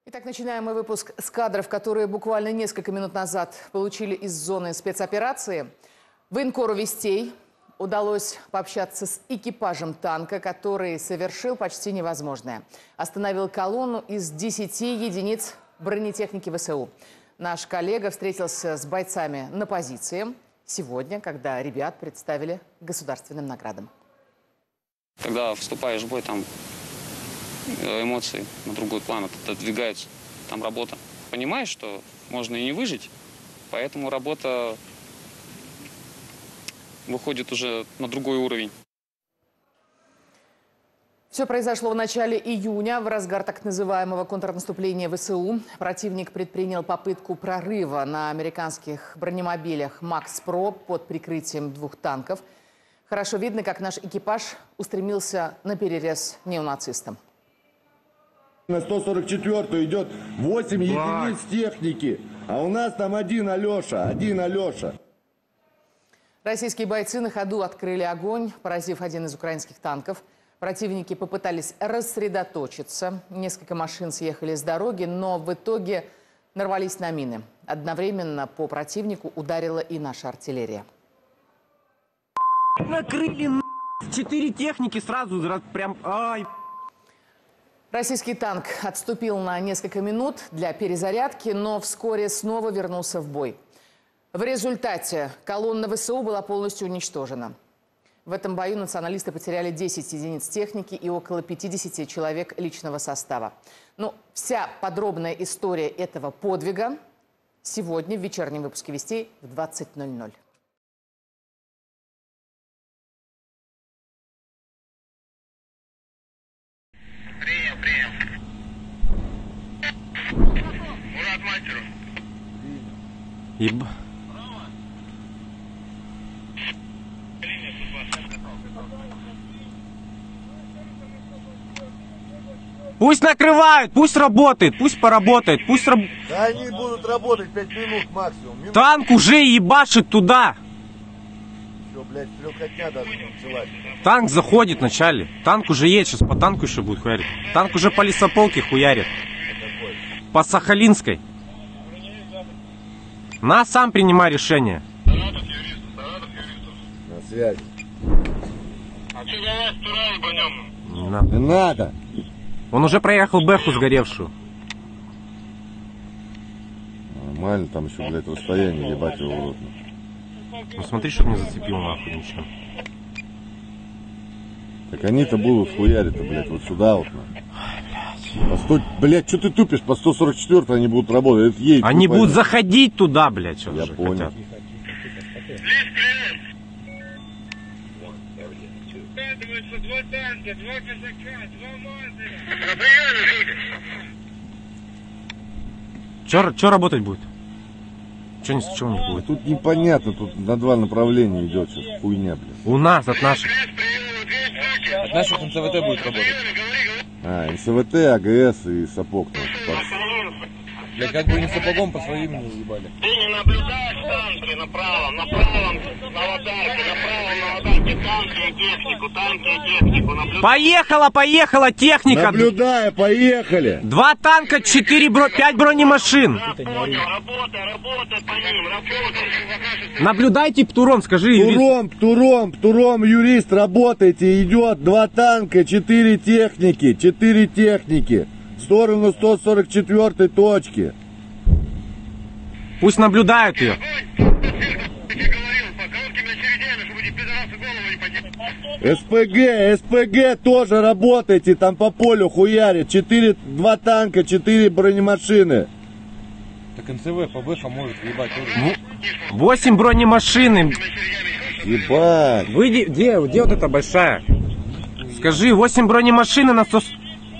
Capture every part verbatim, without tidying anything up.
Итак, начинаем мы выпуск с кадров, которые буквально несколько минут назад получили из зоны спецоперации. Военкору «Вестей» удалось пообщаться с экипажем танка, который совершил почти невозможное. Остановил колонну из десяти единиц бронетехники ВСУ. Наш коллега встретился с бойцами на позиции сегодня, когда ребят представили государственным наградам. Когда вступаешь в бой, там эмоции на другой план отодвигаются. Там работа. Понимаешь, что можно и не выжить, поэтому работа выходит уже на другой уровень. Все произошло в начале июня, в разгар так называемого контрнаступления ВСУ. Противник предпринял попытку прорыва на американских бронемобилях «Макс-Про» под прикрытием двух танков. Хорошо видно, как наш экипаж устремился на перерез неонацистам. На сто сорок четвёртую идет восемь единиц техники, а у нас там один Алеша, один Алеша. Российские бойцы на ходу открыли огонь, поразив один из украинских танков. Противники попытались рассредоточиться. Несколько машин съехали с дороги, но в итоге нарвались на мины. Одновременно по противнику ударила и наша артиллерия. Накрыли четыре техники сразу, прям, ай. Российский танк отступил на несколько минут для перезарядки, но вскоре снова вернулся в бой. В результате колонна ВСУ была полностью уничтожена. В этом бою националисты потеряли десять единиц техники и около пятидесяти человек личного состава. Но вся подробная история этого подвига сегодня в вечернем выпуске «Вестей» в двадцать ноль ноль. Принял, принял. Мурат мастеру. Еб... Пусть накрывают, пусть работает, пусть поработает, пусть раб... Да они будут работать пять минут максимум. Минут. Танк уже ебашит туда. Все, блядь, трехотня даже началась. Танк заходит вначале. Танк уже едет, сейчас по танку еще будет хуярить. Танк уже по лесополке хуярит. По Сахалинской. На, сам принимай решение. На связи. А что за вас турали по нему? Не надо. Не надо. Он уже проехал Бэху сгоревшую. Нормально, там еще, блядь, расстояние, ебать его в рот. Ну смотри, чтобы не зацепил нахуй ничего. Так они-то будут хуярить-то, блядь, вот сюда вот. По сто... Блядь, что ты тупишь? По сто сорок четвёртой они будут работать. Это едет, они будут пойдет. заходить туда, блядь, что Я же понял. хотят. Два танка, два казака, два мазера. Че, че работать будет? Че не, чего не будет? Тут непонятно, тут на два направления идет сейчас хуйня, блядь. У нас, от наших. От наших эн цэ вэ тэ будет работать. А, эн цэ вэ тэ, а гэ эс и сапог. Блядь, как бы не сапогом по своим не уебали. Ты не наблюдаешь танки на правом, на правом, на аватарке, на правом, на аватарке, танки и технику, танки и технику. Наблюдаешь. Поехала, поехала техника. Наблюдая, поехали. Два танка, четыре, бро... пять бронемашин. Работай, работай, работай по ним, работай. Наблюдайте, Птуром, скажи. Птуром, Птуром, Птуром, юрист, работайте. Идет два танка, четыре техники, четыре техники. В сторону сто сорок четвёртой точки. Пусть наблюдают ее. эс пэ гэ, эс пэ гэ тоже работайте, там по полю хуярит. Четыре, два танка, четыре бронемашины. Так эн цэ вэ по бэхам может ебать тоже. Восемь бронемашин. Ебать. Выйди, где, где вот эта большая? Скажи, восемь бронемашин на сто...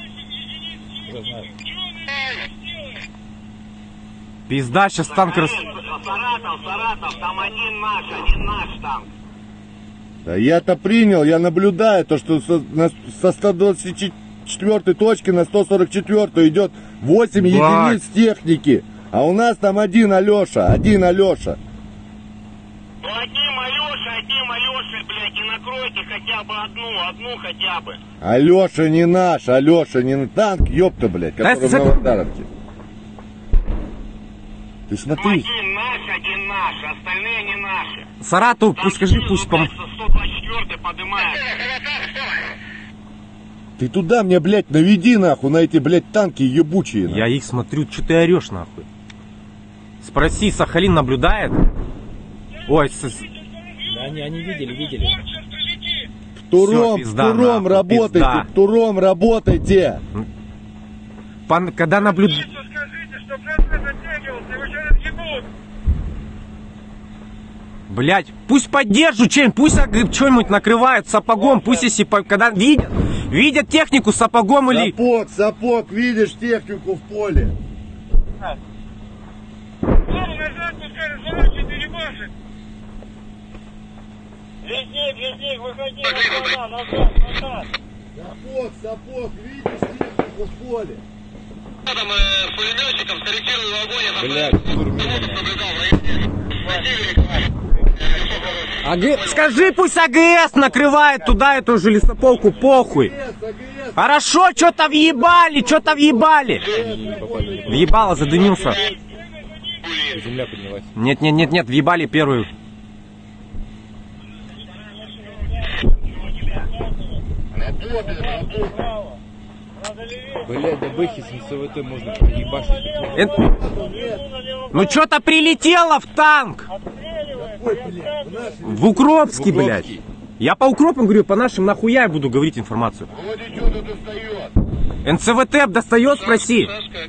Пизда, сейчас танк рас... Саратов, Саратов, там один наш, один наш там. Да я-то принял, я наблюдаю то, что со, на, со сто двадцать четвёртой точки на сто сорок четвёртую идет восемь Бать. единиц техники. А у нас там один Алеша, один Алеша. Ну одним Алеша, одним Алешей, блядь, и накройте хотя бы одну, одну хотя бы. Алеша не наш, Алеша не танк, ёпта, блядь, который Да, в Новодаровке. Ты смотри. Один наш, один наш, остальные не наши. Саратов, пусть скажи, пусть пом... сто двадцать четвёртый поднимает. Ты туда мне, блядь, наведи нахуй на эти, блядь, танки ебучие. Я их смотрю, что ты орешь нахуй? Спроси, Сахалин наблюдает? Ой, с... Да, они, они видели, видели. Туром, Всё, пизда, туром нахуй, работайте, пизда. туром работайте. Пан... Когда наблюдает... Скажите, что процесс оттягивался, его сейчас отъебут. Блять, пусть поддержат чем, пусть что-нибудь накрывают сапогом, пусть если по- когда видят, видят технику сапогом или... Сапог, сапог, видишь технику в поле. Назад, пускай разворачивает и ебашит. Лесник, лесник, выходи назад, назад, назад. Сапог, сапог, видишь технику в поле. Там с пулеметчиком скорректировал огонь. Блядь, турмина. АГ... Скажи, пусть АГС накрывает туда эту же лесополку, похуй. Хорошо, что-то въебали, что-то въебали. Въебало, задымился. Земля поднялась. Нет, нет, нет, нет, въебали первую. Блядь, да бэхи с МСВТ можно проебашить. Это... Ну что-то прилетело в танк. В Укропский, блядь. Я по Укропам говорю, по нашим нахуя я буду говорить информацию. НЦВТ достает, спроси.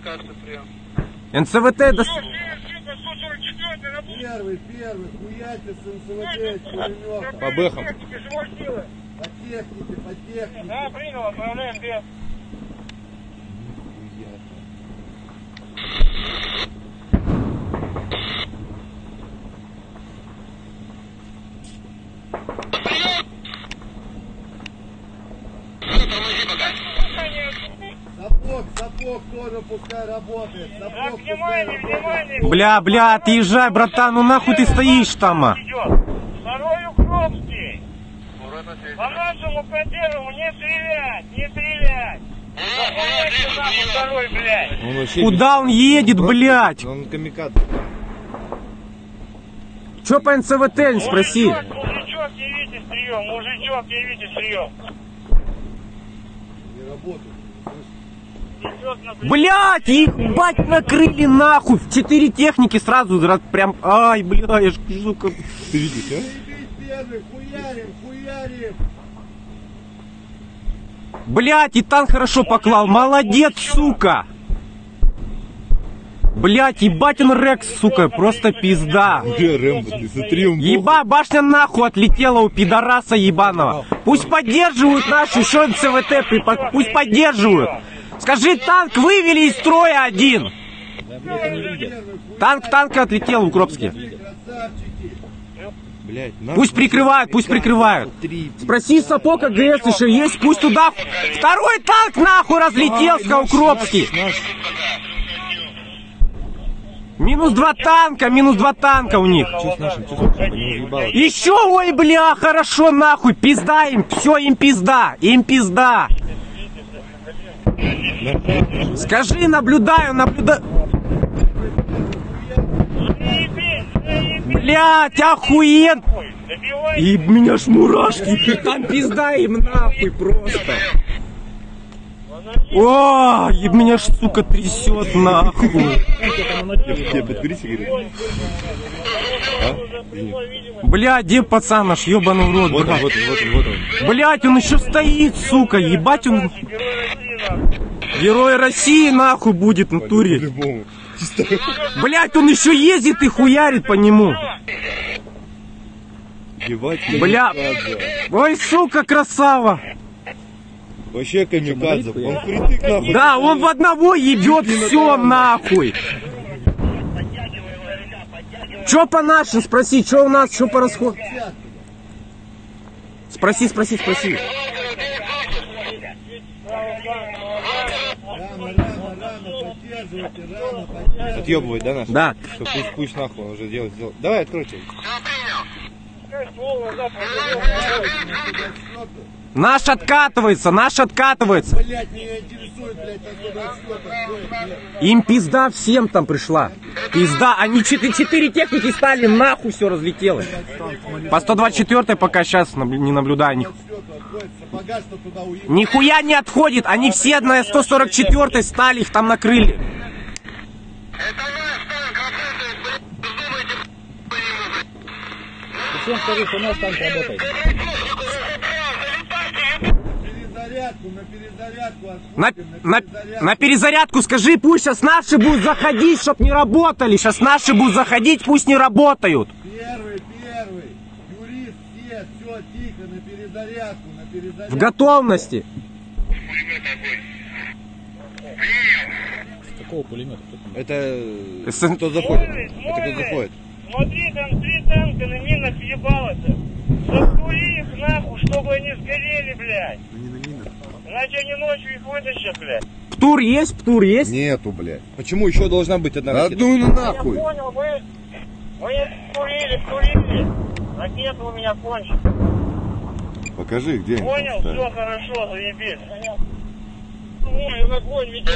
НЦВТ достает. Первый, первый, хуяйте с НСВТ, с пулемета. По бэхам. По технике, по технике. Да, принял, отправляем без. Сапог, сапог тоже пускай работает. Сапог Так, пускай внимание, работает. внимание. Бля, бля, отъезжай, братан, ну нахуй ты стоишь там? А? Идет. Второй Укропский. По нашему поддерживу не стрелять, не стрелять. Заходите нахуй второй, блядь. Он вообще Куда он едет, блядь? Он камикадзе. Че по НЦВТ, спроси. Мужичок, мужичок, явите стрием, мужичок, явите стрием. Не работает. Идет на Блять, их, бать, накрыли нахуй. В четыре техники сразу, раз прям, ай, бля, я ж, сука. Ты видишь, а? Ебись первый, хуярим, хуярим. Блять, и танк хорошо поклал, молодец, сука. Блять, ебать он Рекс, сука, просто пизда. Бля, Рэмбо, ты смотри, он Еба, башня нахуй отлетела у пидораса ебаного. Пусть поддерживают наши, еще НЦВТ, припа- пусть поддерживают. Скажи, танк вывели из строя один. Танк, танк отлетел в Укропске. Блядь, Пусть прикрывают, пусть прикрывают. Спроси сапог АГС еще есть, пусть туда... Второй танк нахуй разлетелся, Укропский. Минус два танка, минус два танка у них. Что с нашим, что с нашим? Не уебало. Еще, ой, бля, хорошо, нахуй, пизда им, все, им пизда, им пизда. Скажи, наблюдаю, наблюдаю. Блять, охуен. И меня ж мурашки, там пизда им нахуй просто. О, и меня ж, сука, трясет нахуй. Тебе подберись и говори. Бля, где пацан наш, ебаный в рот, Вот он, блядь. вот он, вот он, вот он. Блять, он еще стоит, сука, ебать он. Герой России нахуй будет в натуре. По-любому. Блять, он еще ездит и хуярит по нему. Ебать, Бля. камикадзе. Ой, сука, красава. Вообще камикадзе. Он впритык нахуй. Да, он в одного ебет все нахуй. Че по нашим, спроси, что у нас, что по расходу? Спроси, спроси, спроси. Рано, рано, рано, поддерживайте, рано, поддерживайте. Отъебывает, да, наш? Да. Что, пусть, пусть нахуй он уже делает, сделал. Давай, откройте. Пускай ствол назад повернул. Наш откатывается, наш откатывается. Блять, меня интересует, блядь, на сто двадцать четвёртом. Им пизда всем там пришла. Пизда, они четыре, четыре техники стали, нахуй все разлетелось. По сто двадцать четвёртой пока сейчас не наблюдаю. Ни... Нихуя не отходит, они все на сто сорок четвёртой стали, их там накрыли. Всем скажи, что у нас танк работает. Перезарядку, на перезарядку. На, на, на перезарядку скажи, пусть сейчас наши будут заходить, чтоб не работали. Сейчас наши будут заходить, пусть не работают. Первый, первый. Юрист, все, все, тихо, на перезарядку, на перезарядку. В готовности. Какого пулемета? Это С- кто заходит? Смотри, Это кто смотри. заходит? Смотри, там три танка на минах съебалось. Затули их нахуй, чтобы они сгорели, блядь. Они на минах. Иначе они ночью их вытащат, блядь. Птур есть, птур есть. Нету, блядь. Почему еще должна быть одна ракета? Одну на Я нахуй. понял, вы... Вы турили, турили. Ракета у меня кончится. Покажи, где они Понял? там Все хорошо, заебись. Ой, огонь ведет.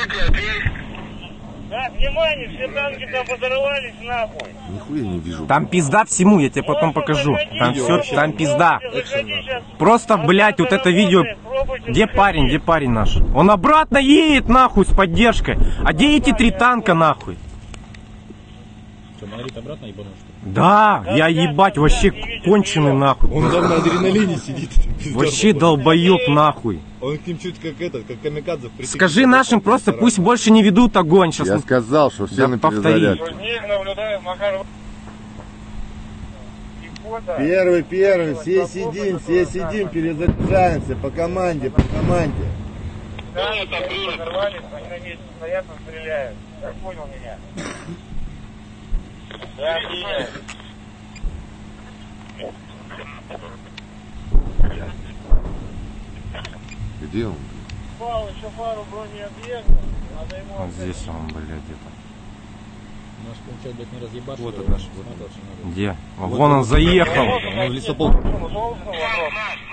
Так, внимание, все танки там подорвались нахуй. Нихуя не вижу. Там пизда всему, я тебе потом покажу. Там все, там пизда. Просто, блядь, вот это видео. Где парень, где парень наш? Он обратно едет, нахуй, с поддержкой. А где эти три танка, нахуй? Что, монолит обратно ебанул, что ли? Да, я ебать, вообще конченый, нахуй. Он там на адреналине сидит. Вообще долбоеб, нахуй. Он к ним чуть как этот, как камикадзе. в притыке. Скажи нашим просто, пусть больше не ведут огонь. Сейчас Я сказал, что все Да на повтори. перезарядку. Них наблюдаю, Макар. Первый, первый, все сидим, все сидим, перезаряжаемся по команде, по команде. Да, подорвались, они на месте стоят, стреляют. Как понял меня? Да, принял. Где он? Пал еще пару бронеобъектов. Надо ему вот здесь он, блядь, где-то. Наш, получается, блядь, не разъебашь. Вот что ли? это наш. Смотрел, что надо. Где? Вон он заехал. Ну, лесополк. Должен вопрос.